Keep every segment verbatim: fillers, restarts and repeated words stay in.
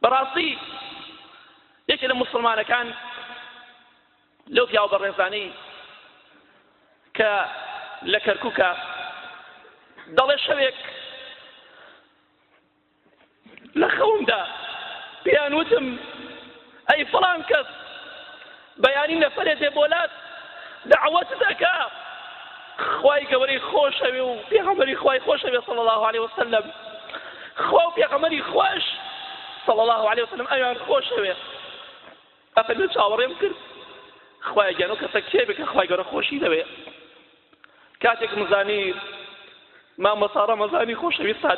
بەڕاستی یەکێک لە مسلمانەکان لەو پیاو بەڕێزانەی کە لە کەرکووکە دەڵێ شەوێک لە خەومدا پێیان وتم ئەی فڵان کەس بەیانی نەفەرێ دێ بۆلات دعوەت دەکا خوای گەورەی خۆشەوێ و پێغەمبەری خوای خۆشەوێ صلی الله عليه وسلم خوا و پێغەمبەری خوش صلی الله عليه وسلم ئەویان خۆشەوێ ئەفەرمێ چاوەڕێم کرد خوای گیانەوە کەسە کێبێ کە خوای گەورە خۆشی دەوێ کاتێک مزانی مامۆستا ڕەمەزانی خۆشەویستات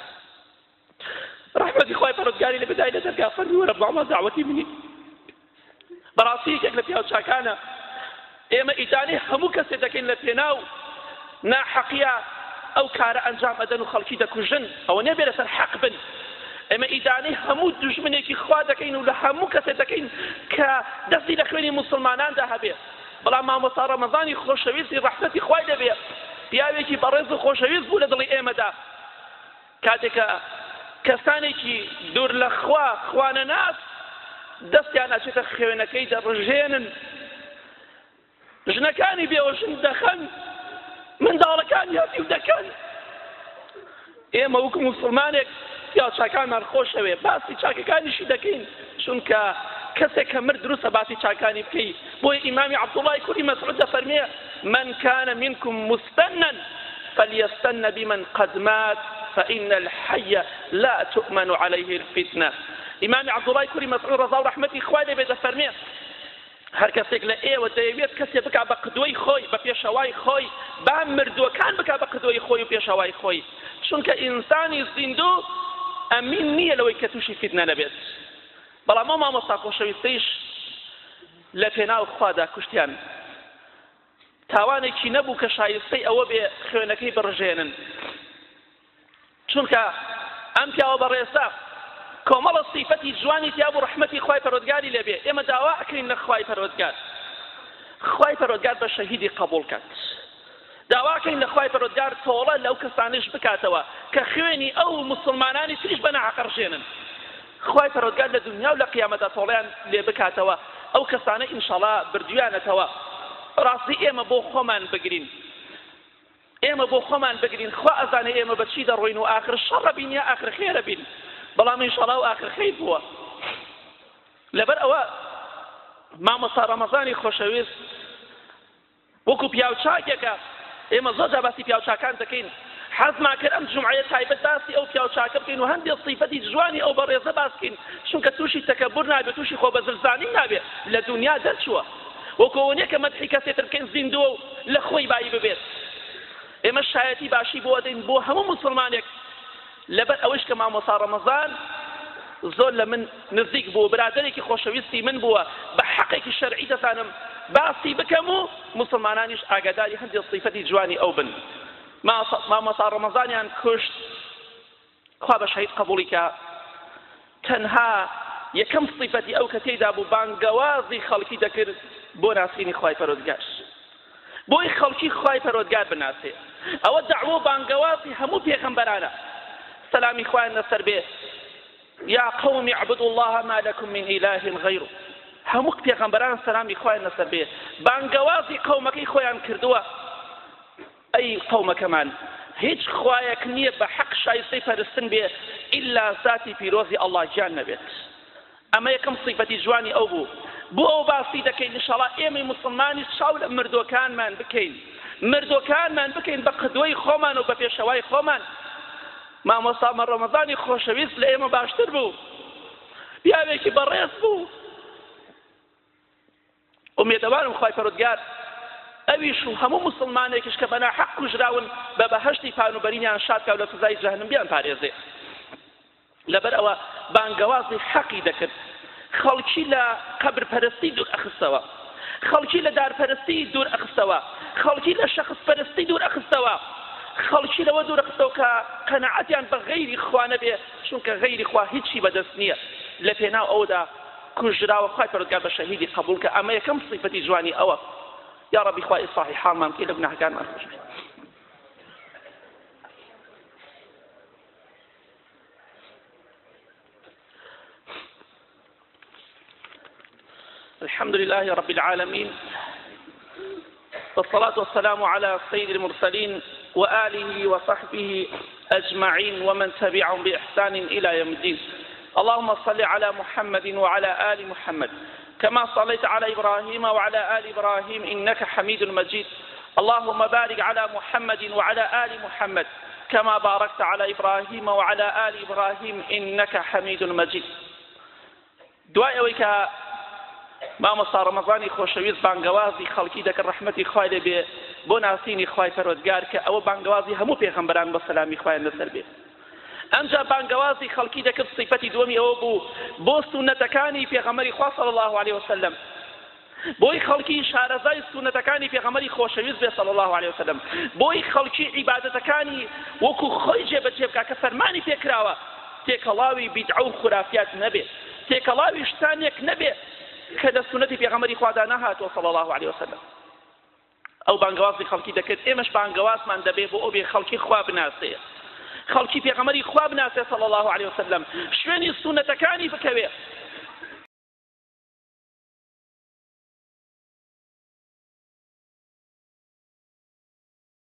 رحمەتی خوای پەروەردگاری لە بەدای دەدەرگا فەرمی وەرە بەڵام داوەتی منی بەڕاستی یەکێک لە پیاو چاکانە ئێمە ئیدانەی هەموو کەسێک دەکەین لە پێناو ناحەقیە ئەو کارە ئەنجام ئەدەن و خەڵکی دەکوژن ئەوە نەبێ لەسەر حەق بن ئێمە ئیدانەی هەموو دوژمنێکی خوا دەکەین و لە هەموو کەسێک دەکەین کە دەستی لە خوێنی موسڵماناندا هەبێ بەڵام مامۆستا ڕەمەزانی خۆشەویستی ڕەحمەتی خوای دەبێ پیاوێکی بەڕێز و خۆشەویست بوو لە دڵی ئێمەدا کاتێکە کەسانێکی دوور لە خوا خوانەناس دەستیان ئەچێتە خوێنەکەی دەڕژێنن ژنەکانی بێوەژن دەخەن منداڵەکانی هەتیو دەکەن ئێمە وەکو موسڵمانێک یا چاکانمان خۆشەوێ باسی چاکەکانیشی دەکەین چونکە کەسێک کە مرد دروستە باسی چاکانی بکەی بۆی ئیمامی عەبدوڵڵای کوڕی مەسعود دەفەرمێ من كان منكم مستنا فليستن بمن قد مات فإن الحي لا تؤمن عليه الفتنة إمام عبد الله كوري مسعود رضا ورحمتي خوالي بيد فرمي هر کەسێک لە ئێوە دەیەوێت کەسێ بکا بە قدوەی خۆی بە پێشەوای خۆی با مردووەکان بکا بە قدوەی خۆی و پێشەوای خۆی چونکە ئینسانی زیندوو ئەمین نییە لەوەی کە تووشی فتنە نەبێت بەڵام ئەو مامۆستا خۆشەویستەیش لە پێناو خوادا کوشتیان تاوانێکی نەبوو کە شایستەی ئەوە بێ خوێنەکەی بڕژێنن چونکە ئەم پیاوە بەڕێستا کۆمەڵە سیفەتی جوانی تیاب و ڕەحمەتی خوای پەروەردگاری لێبێ ئێمە داوا ئەکەین لە خوای پەروەردگار خوای پەروەردگار بە شەهیدی قبوڵ کات داوا ئەکەین لە خوای پەروەردگار تۆڵە لەو کەسانش بکاتەوە کە خوێنی ئەو موسڵمانانی تریش بە ناحەق ڕژێنن خوای پەروەردگار لە دنیا و لە قیامەتدا تۆڵەیان لێ بکاتەوە ئەو کەسانە ئینشەڵا بردویانەتەوە ڕاستی ئێمە بۆ خۆمان بگرین ئێمە بۆ خۆمان بگرین خوا ئەزانێ ئێمە بەچی دەڕۆین و ئاخر شەڕە بین یا ئاخر خێرە بین بەڵام ئینشەڵا و ئاخر خەیر بووە لەبەر ئەوە مامۆستا ڕەمەزانی خۆشەویست وەکو پیاوچاکێکە ئێمە زۆر باسی پیاوچاکان دەکەین حەزمان کرد ئەم جومعەیە تایبەت باسی ئەو پیاوچاکە بکەین و هەندێک سیفەتی جوانی ئەو بەڕێزە باس بکەین چونکە تووشی تەکەببور نابێت تووشی خۆبەزلزانی نابێت لە دنیا دەرچووە وەکو ئەوەیە کە مەدحی کەسێتر بکەین زیندووە و لە خۆی بایی ببێت ئێمە شایەتی باشی بۆ ئەدەین بۆ هەموو موسڵمانێک لەبەر ئەوەش کە مامۆستا ڕەمەزان زۆر لە من نزیک بوو برادێکی خۆشەویستی من بووە بە حەقێکی شەرعی دەزانم باسی بکەم و موسڵمانانیش ئاگاداری هەندێک سیفەتی جوانی ئەو بن مامۆستا ڕەمەزانیان کوشت خوا بە شەهید قبوڵی کە تەنها یەکەم سیفەتی ئەو کە تێیدا بوو بانگەوازی خەڵکی دەکرد بۆ ناسینی خوای پەروەردگار بۆی خەڵکی خوای پەروەردگار بناسێ ئەوە دەعوە بانگەوازی هەموو پێغەمبەرانە سلامی خوایان لەسەر بێ یا قوم اعبدوا الله ما لكم من إله غيره هەموو پێغەمبەران سلامی خوایان لەسەر بێ بانگەوازی قەومەکەی خۆیان کردووە ئەی قەومەکەمان هیچ خوایەک نییە بە حەق شایستەی پەرستن بێ ئیلا ذاتی پیرۆزی ئەڵڵا گیان نەبێت ئەمە یەکەم سیفەتی جوانی ئەو بوو بۆ ئەو باسی دەکەین ئینشەڵا ئێمەی موسڵمانی چاو لە مردووەکانمان بکەین مردووەکانمان بکەین بە قدوەی خۆمان و بە پێشەوای خۆمان مامۆستا ڕەمەزانی خۆشەویست لە ئێمە باشتر بوو پیاوێکی بەڕێز بوو ئومێدەوارم خوای پەروەردگار ئەویش و هەموو موسڵمانێکیش کە بەناحەق کوژراون بە بەهەشتی پانوبەرینیان شادکا و لە سزای جەهەنەم بیان پارێزێ لەبەر ئەوە بانگەوازی حەقی دەکرد خەڵکی لە قەبرپەرستی دوور ئەخستەوە خەڵکی لە دارپەرستی دوور ئەخستەوە خەڵکی لە شەخصپەرستی دوور ئەخستەوە خەڵکی لەوە دوور ئەخستەوە کە قەنەعەتیان بە غەیری خوا نەبێ چونکە غەیری خوا هیچی بەدەست نییە لە پێناو ئەودا کوژراوە خوای پەروەردگار بە شەهیدی قبوڵ کە ئەمە یەکەم سیفەتی جوانی ئەوە یا ربی خوای ئیسلاحی حاڵمان بکەی لە گوناهەکانمان خۆش بێت الحمد لله رب العالمين، والصلاة والسلام على سيد المرسلين وآله وصحبه أجمعين ومن تبعهم بإحسان إلى يوم الدين. اللهم صل على محمد وعلى آل محمد كما صليت على إبراهيم وعلى آل إبراهيم إنك حميد مجيد. اللهم بارك على محمد وعلى آل محمد كما باركت على إبراهيم وعلى آل إبراهيم إنك حميد مجيد. دوای ئەوەی کە مامۆستا ڕەمەزانی خۆشەویست بانگەوازی خەڵکی دەکەن ڕەحمەتی خوای لێبێ بۆ ناسینی خوای پەروەردگار کە ئەوە بانگەوازی هەموو پێغەمبەران بە سەلامی خوایان لەسەر بێت. ئەمجا بانگەوازی خەڵکی دەکرد سیفەتی دووەمی ئەوە بوو بۆ سونەتەکانی پێغەمبەری خوا صلی الله علیه وسلم، بۆی خەڵکی شارەزای سونەتەکانی پێغەمبەری خۆشەویست بێ صلی الله علیه وسلم، بۆی خەڵکی عیبادەتەکانی وەکو خۆی جێبەجێ بکات کە فەرمانی پێکراوە تێکەڵاوی بیدعە و خورافیات نەبێت، تێکەڵاوی شتانێک نەبێت کە لە سونەتی پێغەمبەری خوادا نەهاتوە صلی الله علیه وسلم. ئەو بانگەوازی خەڵکی دەکرد، ئێمەش بانگەوازمان دەبێت بۆ ئەو بێ خەڵکی خوا بناسێ، خەڵکی پێغەمبەری خوا بناسێ صلی الله علیه وسلم، شوێنی سونەتەکانی بکەوێ،